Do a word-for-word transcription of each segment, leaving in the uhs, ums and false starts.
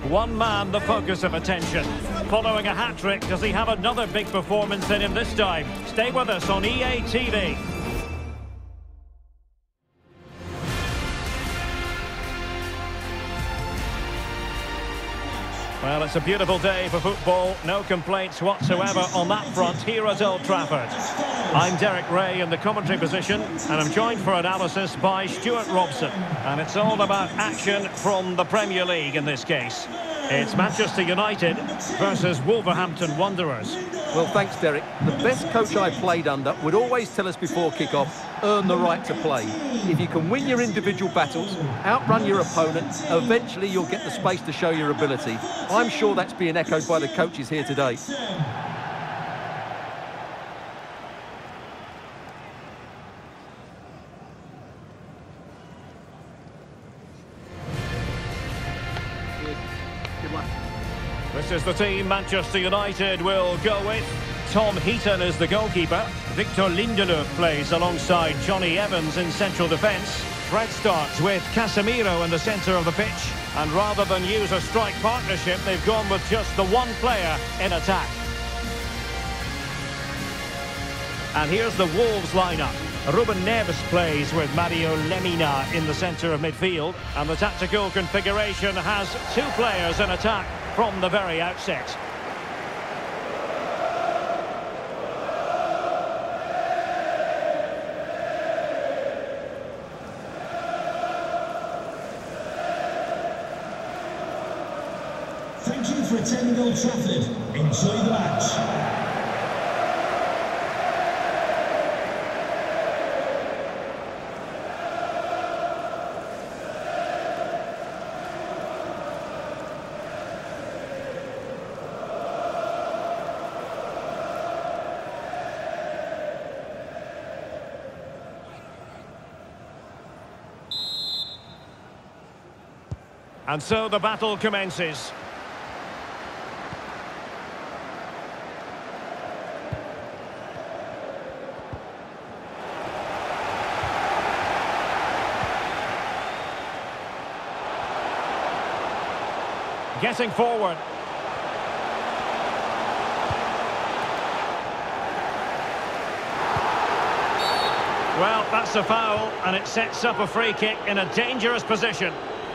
One man the focus of attention. Following a hat-trick, does he have another big performance in him this time? Stay with us on E A T V. Well, it's a beautiful day for football. No complaints whatsoever on that front here at Old Trafford. I'm Derek Ray in the commentary position, and I'm joined for analysis by Stuart Robson. And it's all about action from the Premier League in this case. It's Manchester United versus Wolverhampton Wanderers. Well, thanks, Derek. The best coach I played under would always tell us before kick-off, earn the right to play. If you can win your individual battles, outrun your opponent, eventually you'll get the space to show your ability. I'm sure that's being echoed by the coaches here today. This is the team Manchester United will go with. Tom Heaton is the goalkeeper. Victor Lindelöf plays alongside Johnny Evans in central defence. Fred starts with Casemiro in the centre of the pitch. And rather than use a strike partnership, they've gone with just the one player in attack. And here's the Wolves lineup. Ruben Neves plays with Mario Lemina in the centre of midfield. And the tactical configuration has two players in attack from the very outset. Thank you for attending Old Trafford. Enjoy the match. And so the battle commences. Getting forward. Well, that's a foul, and it sets up a free kick in a dangerous position.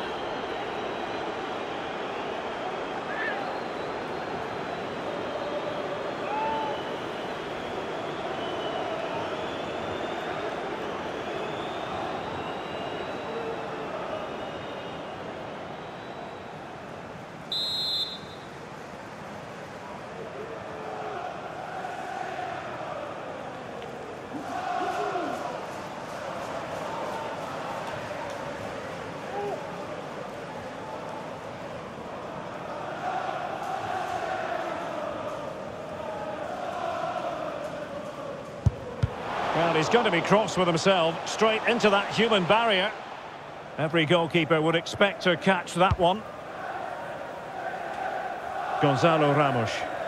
Well, he's going to be cross with himself, straight into that human barrier. Every goalkeeper would expect to catch that one. Gonzalo Ramos.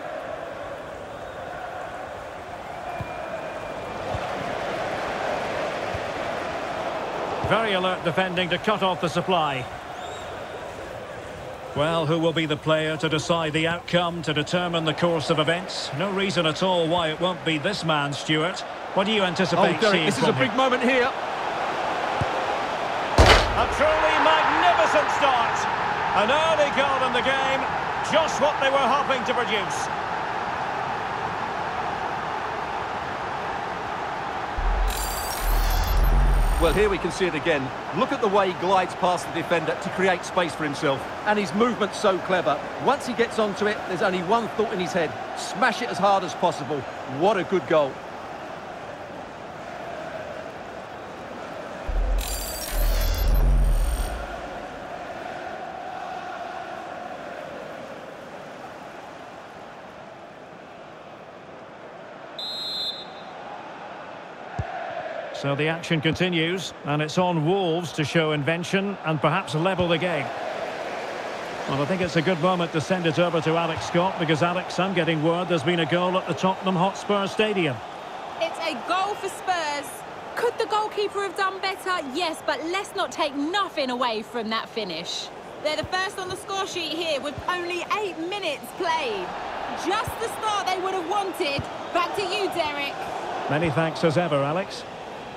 Very alert defending to cut off the supply. Well, who will be the player to decide the outcome, to determine the course of events? No reason at all why it won't be this man, Stuart. What do you anticipate oh, Derek, seeing this is a big him? moment here. A truly magnificent start. An early goal in the game, just what they were hoping to produce. Well, here we can see it again. Look at the way he glides past the defender to create space for himself. And his movement's so clever. Once he gets onto it, there's only one thought in his head. Smash it as hard as possible. What a good goal. So the action continues, and it's on Wolves to show invention and perhaps level the game. Well, I think it's a good moment to send it over to Alex Scott, because, Alex, I'm getting word there's been a goal at the Tottenham Hotspur Stadium. It's a goal for Spurs. Could the goalkeeper have done better? Yes, but let's not take nothing away from that finish. They're the first on the score sheet here with only eight minutes played. Just the start they would have wanted. Back to you, Derek. Many thanks as ever, Alex.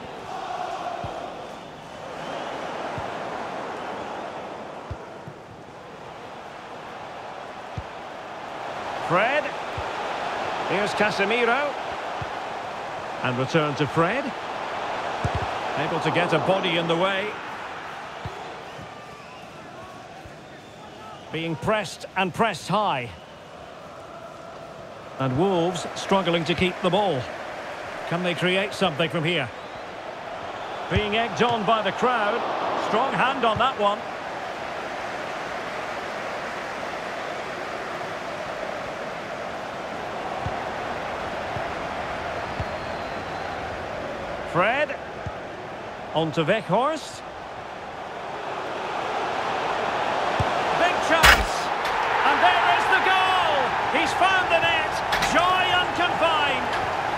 Fred. Here's Casemiro. And return to Fred. Able to get a body in the way. Being pressed and pressed high. And Wolves struggling to keep the ball. Can they create something from here? Being egged on by the crowd. Strong hand on that one. Fred. On to Weghorst. Big chance. And there is the goal. He's found the net. Joy unconfined.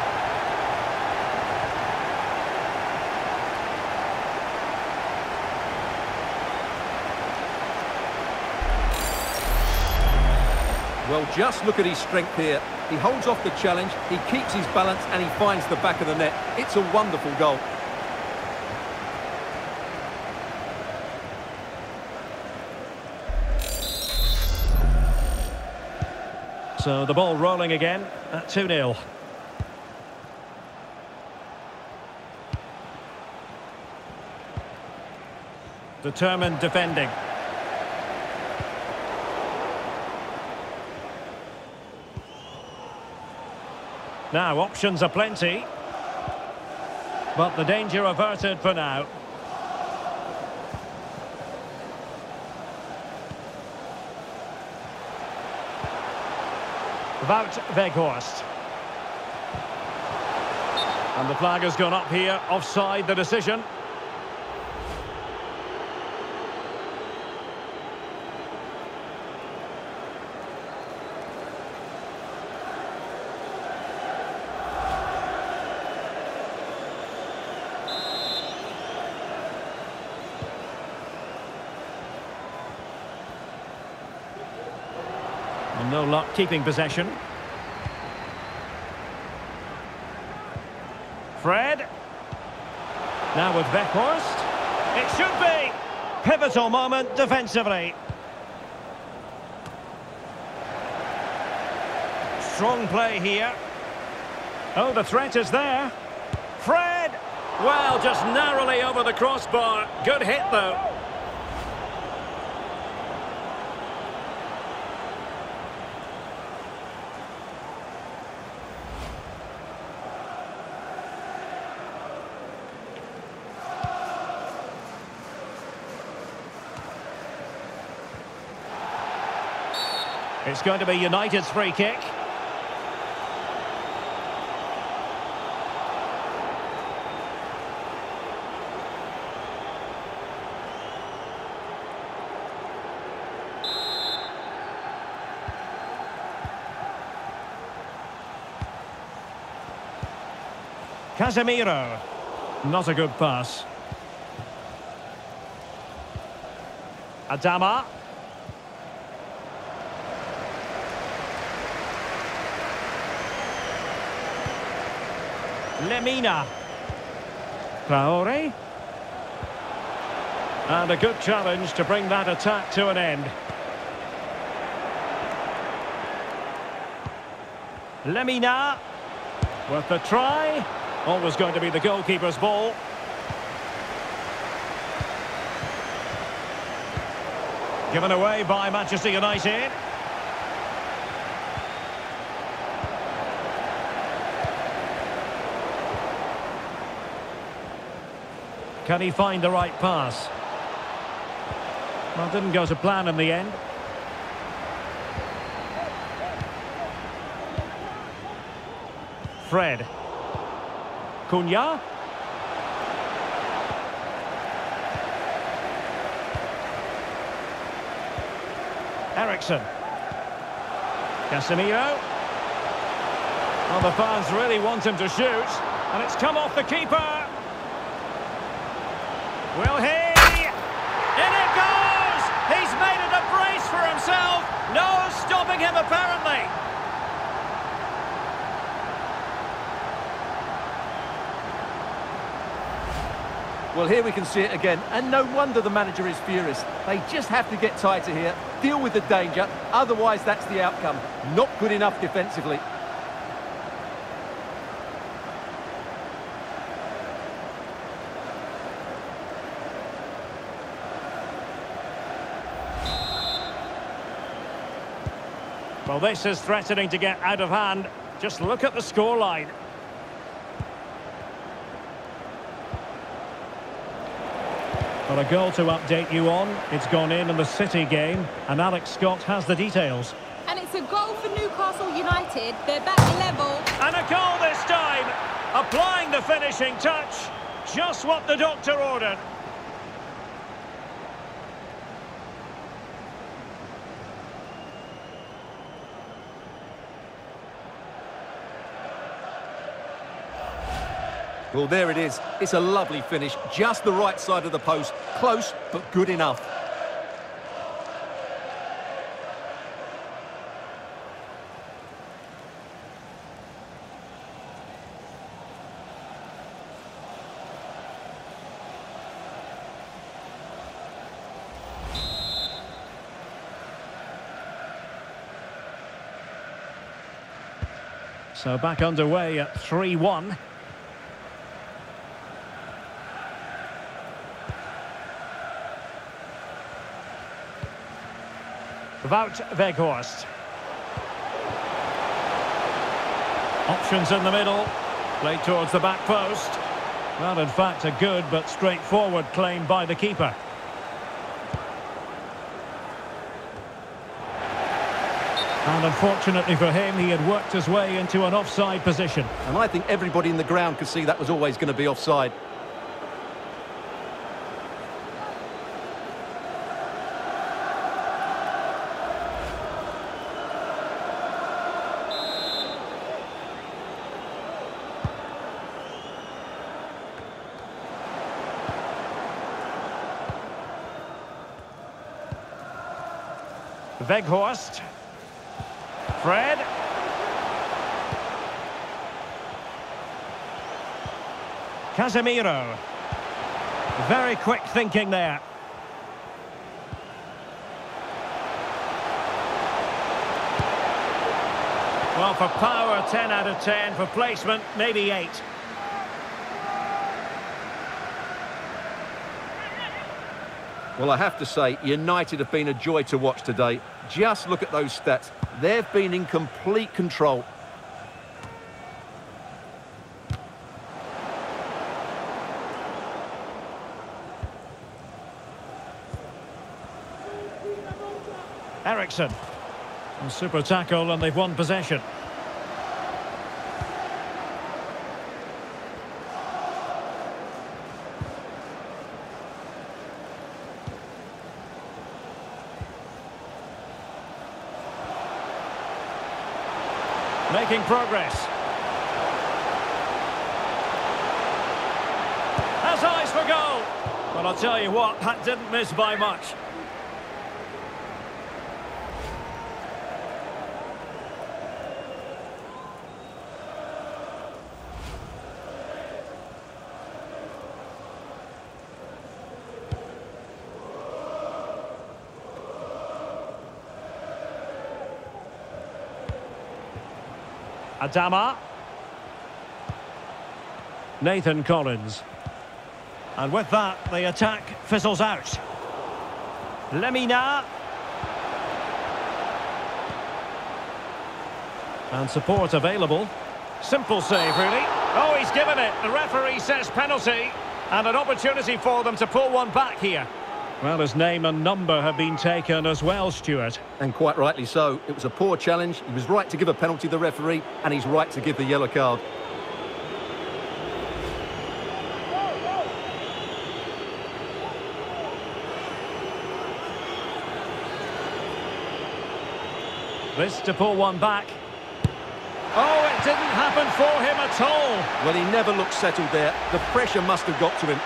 Well, just look at his strength here. He holds off the challenge, he keeps his balance, and he finds the back of the net. It's a wonderful goal. So the ball rolling again at two nil. Determined defending. Now, options are plenty. But the danger averted for now. Wout Weghorst. And the flag has gone up here, offside the decision. And no luck keeping possession. Fred. Now with Weghorst. It should be. Pivotal moment defensively. Strong play here. Oh, the threat is there. Fred. Well, just narrowly over the crossbar. Good hit, though. It's going to be United's free kick. Casemiro. Not a good pass. Adama. Lemina. Traore. And a good challenge to bring that attack to an end. Lemina. Worth the try. Always going to be the goalkeeper's ball. Given away by Manchester United. Can he find the right pass? Well, didn't go to plan in the end. Fred. Cunha. Ericsson. Casemiro. Well, the fans really want him to shoot. And it's come off the keeper. Will he? In it goes! He's made it Stopping him, apparently. Well, here we can see it again, and no wonder the manager is furious. They just have to get tighter here, deal with the danger, otherwise that's the outcome. Not good enough defensively. Well, this is threatening to get out of hand. Just look at the scoreline. Well, a goal to update you on. It's gone in in the City game, and Alex Scott has the details. And it's a goal for Newcastle United. They're back level. And a goal this time! Applying the finishing touch. Just what the doctor ordered. Well, there it is. It's a lovely finish. Just the right side of the post. Close, but good enough. So back underway at three one. Wout Weghorst. Options in the middle. Played towards the back post. Well, in fact, a good but straightforward claim by the keeper. And unfortunately for him, he had worked his way into an offside position. And I think everybody in the ground could see that was always going to be offside. Weghorst. Fred. Casemiro. Very quick thinking there. Well, for power, ten out of ten. For placement, maybe eight. Well, I have to say, United have been a joy to watch today. Just look at those stats. They've been in complete control. Ericsson. A super tackle, and they've won possession. Making progress. Has eyes for goal. Well, I'll tell you what, that didn't miss by much. Adama. Nathan Collins. And with that, the attack fizzles out. Lemina. And support available. Simple save, really. Oh, he's given it. The referee says penalty. And an opportunity for them to pull one back here. Well, his name and number have been taken as well, Stuart. And quite rightly so. It was a poor challenge. He was right to give a penalty to the referee, and he's right to give the yellow card. This to pull one back. Oh, it didn't happen for him at all. Well, he never looked settled there. The pressure must have got to him.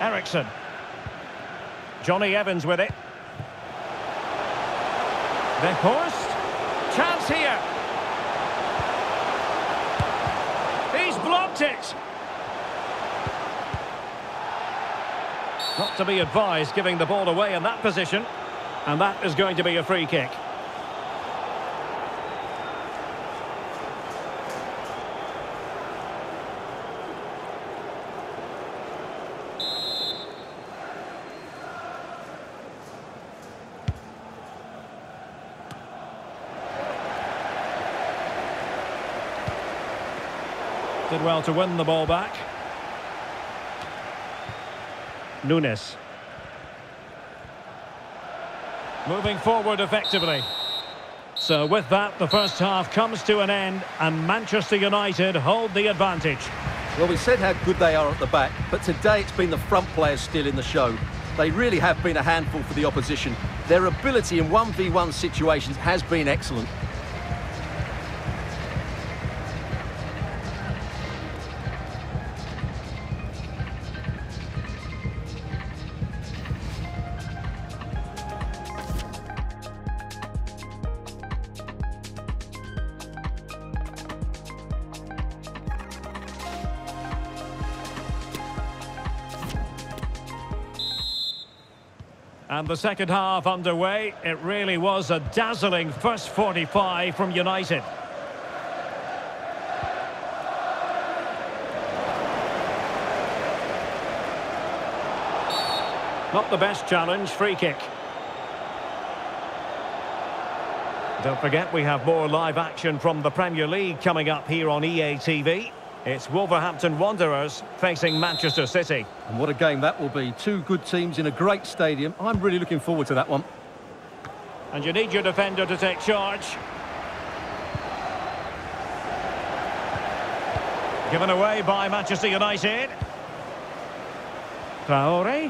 Ericsson. Johnny Evans with it. Weghorst. Chance here. He's blocked it. Not to be advised giving the ball away in that position. And that is going to be a free kick. Did well to win the ball back. Nunes. Moving forward effectively. So with that, the first half comes to an end and Manchester United hold the advantage. Well, we said how good they are at the back, but today it's been the front players still in the show. They really have been a handful for the opposition. Their ability in one v one situations has been excellent. And the second half underway. It really was a dazzling first forty-five from United. Not the best challenge, free kick. Don't forget we have more live action from the Premier League coming up here on E A T V. It's Wolverhampton Wanderers facing Manchester City. And what a game that will be. Two good teams in a great stadium. I'm really looking forward to that one. And you need your defender to take charge. Given away by Manchester United. Traore.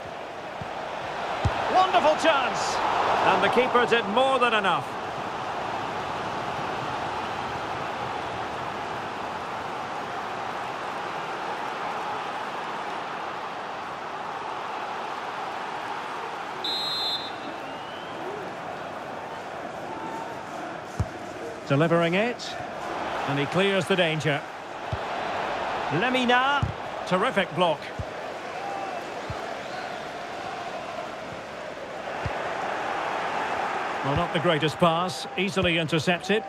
Wonderful chance. And the keeper did more than enough. Delivering it, and he clears the danger. Lemina, terrific block. Well, not the greatest pass, easily intercepted.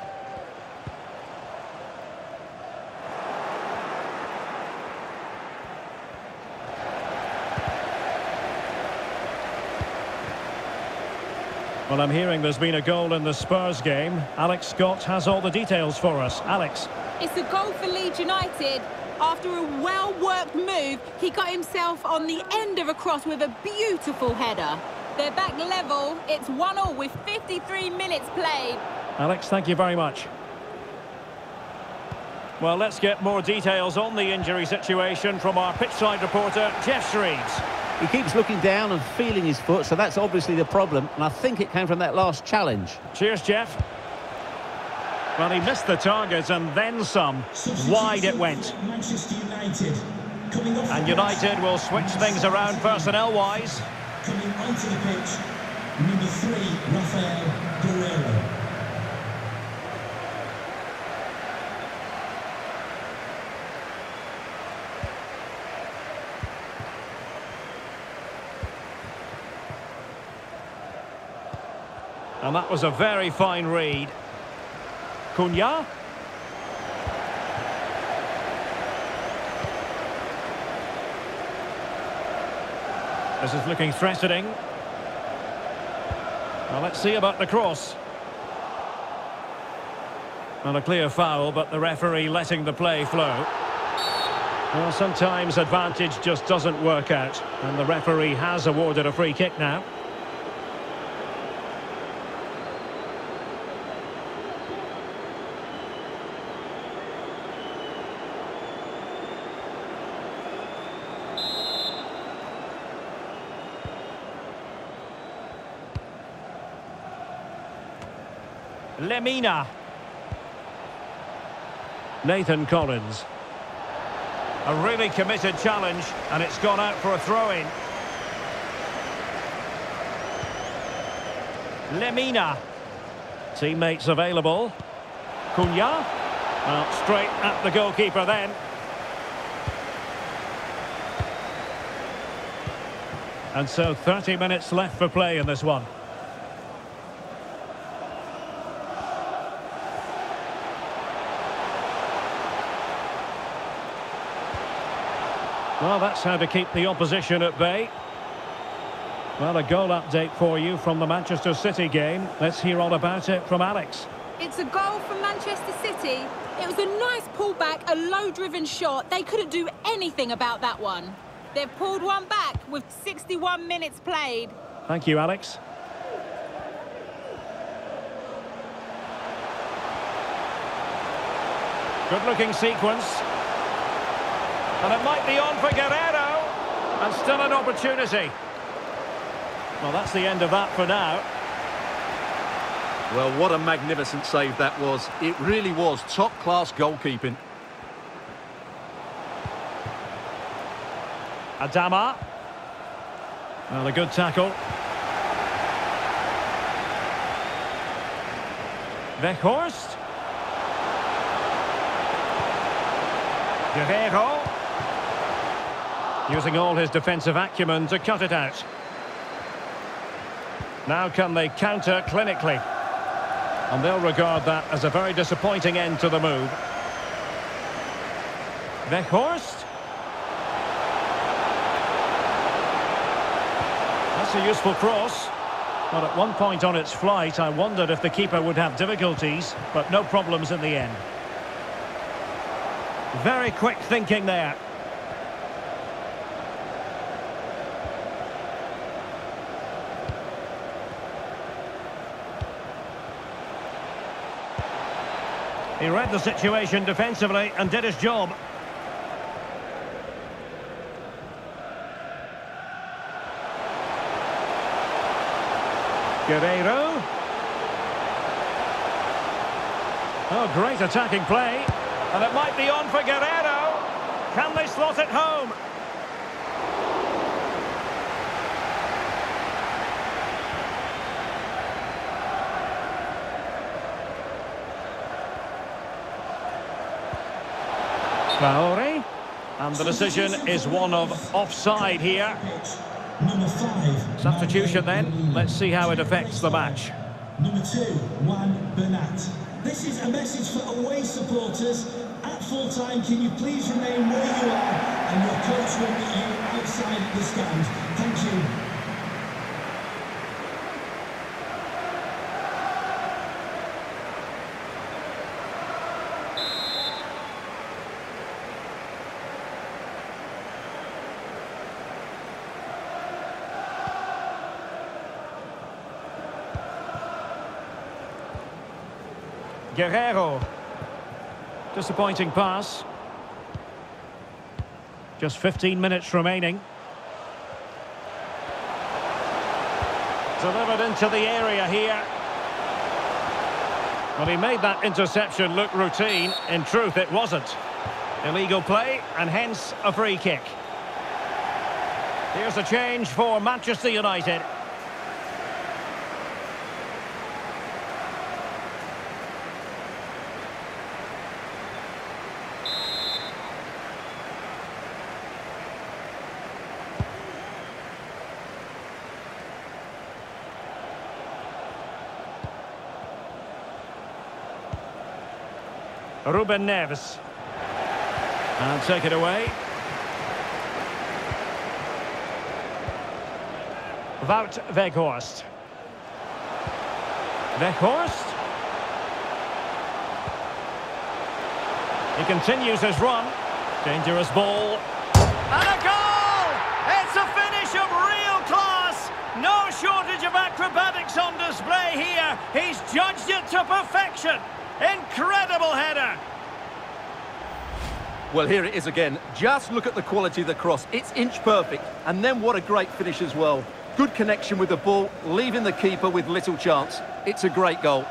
Well, I'm hearing there's been a goal in the Spurs game. Alex Scott has all the details for us. Alex. It's a goal for Leeds United. After a well-worked move, he got himself on the end of a cross with a beautiful header. They're back level. It's one all with fifty-three minutes played. Alex, thank you very much. Well, let's get more details on the injury situation from our pitchside reporter, Jeff Shreves. He keeps looking down and feeling his foot, so that's obviously the problem. And I think it came from that last challenge. Cheers, Jeff. Well, he missed the target and then some. Wide it went. Manchester United. Coming off and United will switch things around personnel-wise. Coming onto the pitch, number three, Rafael Guerreiro. And that was a very fine read. Cunha. This is looking threatening. Well, let's see about the cross. Not a clear foul, but the referee letting the play flow. Well, sometimes advantage just doesn't work out, and the referee has awarded a free kick now. Lemina. Nathan Collins. A really committed challenge, and it's gone out for a throw-in. Lemina. Teammates available. Cunha. Well, straight at the goalkeeper then. And so thirty minutes left for play in this one. Well, that's how to keep the opposition at bay. Well, a goal update for you from the Manchester City game. Let's hear all about it from Alex. It's a goal from Manchester City. It was a nice pullback, a low-driven shot. They couldn't do anything about that one. They've pulled one back with sixty-one minutes played. Thank you, Alex. Good-looking sequence. And it might be on for Guerrero. And still an opportunity. Well, that's the end of that for now. Well, what a magnificent save that was. It really was top-class goalkeeping. Adama. Well, a good tackle. Weghorst. Guerrero. Using all his defensive acumen to cut it out. Now can they counter clinically? And they'll regard that as a very disappointing end to the move. Weghorst. That's a useful cross. But at one point on its flight, I wondered if the keeper would have difficulties, but no problems in the end. Very quick thinking there. He read the situation defensively and did his job. Guerrero. Oh, great attacking play. And it might be on for Guerrero. Can they slot it home? Traore. And the decision is one of offside here. Number five. Substitution then. Let's see how it affects the match. Number two, Juan Bernat. This is a message for away supporters. At full time, can you please remain where you are, and your coach will meet you outside the stand. Thank you. Guerrero. Disappointing pass. Just fifteen minutes remaining. Delivered into the area here. Well, he made that interception look routine. In truth, it wasn't. Illegal play, and hence a free kick. Here's a change for Manchester United. Ruben Neves. And take it away. Wout Weghorst. Weghorst. He continues his run. Dangerous ball. And a goal! It's a finish of real class. No shortage of acrobatics on display here. He's judged it to perfection. Incredible header. Well, here it is again. Just look at the quality of the cross. It's inch perfect. And then what a great finish as well. Good connection with the ball, leaving the keeper with little chance. It's a great goal.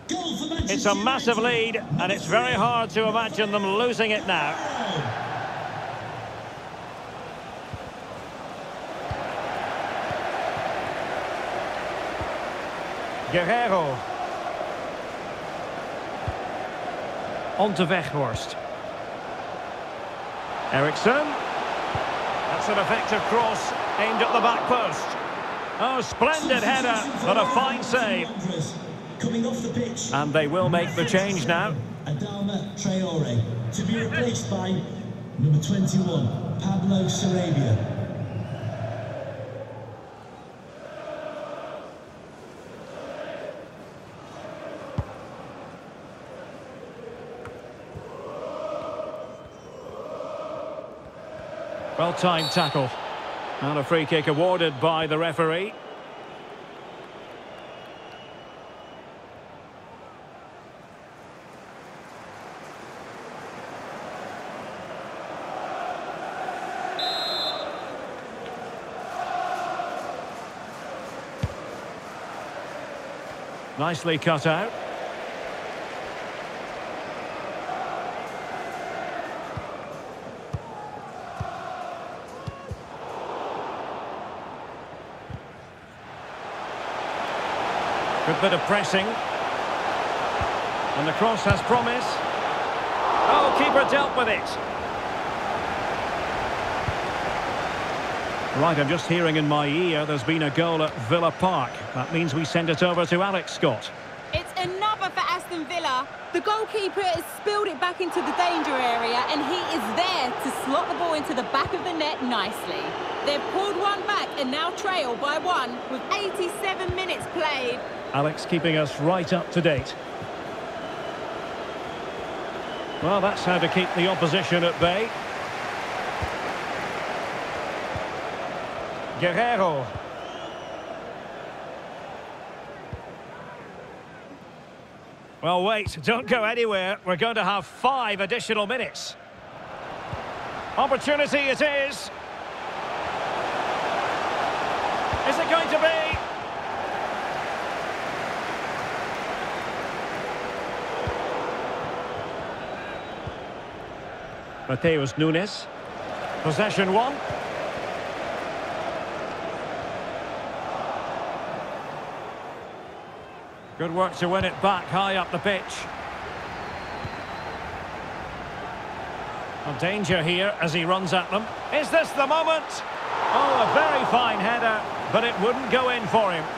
Goal for Manchester It's a massive United. lead, and it's very hard to imagine them losing it now. Guerrero. On to Weghorst. Eriksson. That's an effective cross aimed at the back post. Oh, splendid header, but a fine save. Coming off the pitch. And they will make the change now. Adama Traore to be replaced by number twenty-one, Pablo Sarabia. Well-timed tackle. And a free kick awarded by the referee. Nicely cut out. Good bit of pressing. And the cross has promise. Oh, keeper dealt with it. Right, I'm just hearing in my ear there's been a goal at Villa Park. That means we send it over to Alex Scott. It's another for Aston Villa. The goalkeeper has spilled it back into the danger area, and he is there to slot the ball into the back of the net nicely. They've pulled one back and now trail by one with eighty-seven minutes played. Alex keeping us right up to date. Well, that's how to keep the opposition at bay. Guerrero. Well, wait, don't go anywhere. We're going to have five additional minutes. Opportunity it is. Is it going to be? Mateus Nunes. Possession one. Good work to win it back high up the pitch. A danger here as he runs at them. Is this the moment? Oh, a very fine header, but it wouldn't go in for him.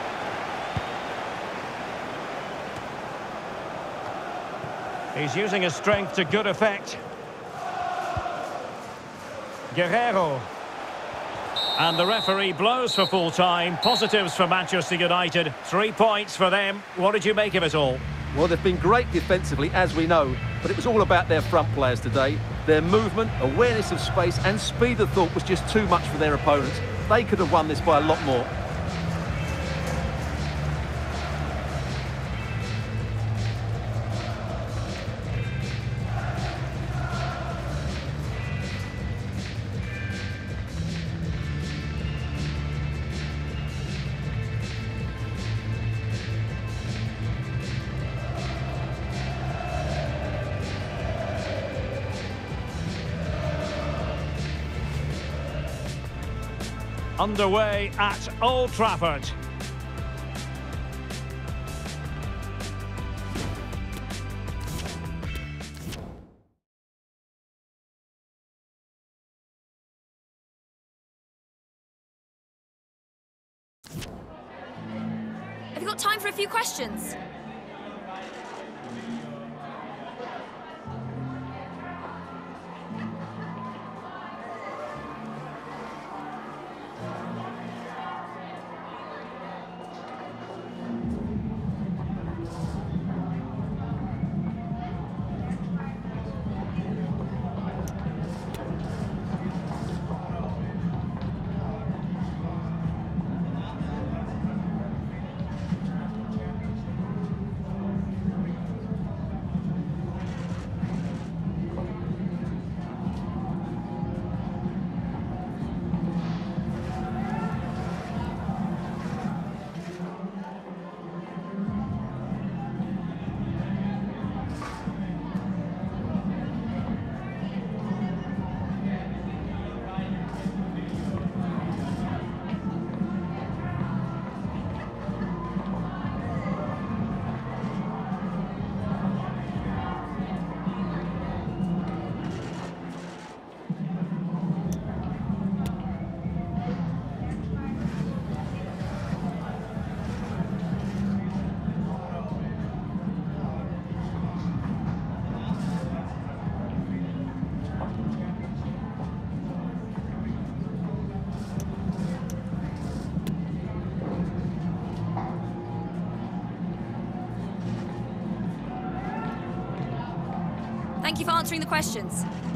He's using his strength to good effect. Guerrero. And the referee blows for full time. Positives for Manchester United. Three points for them. What did you make of it all? Well, they've been great defensively, as we know, but it was all about their front players today. Their movement, awareness of space and speed of thought was just too much for their opponents. They could have won this by a lot more. Underway at Old Trafford. Have you got time for a few questions? Thank you for answering the questions.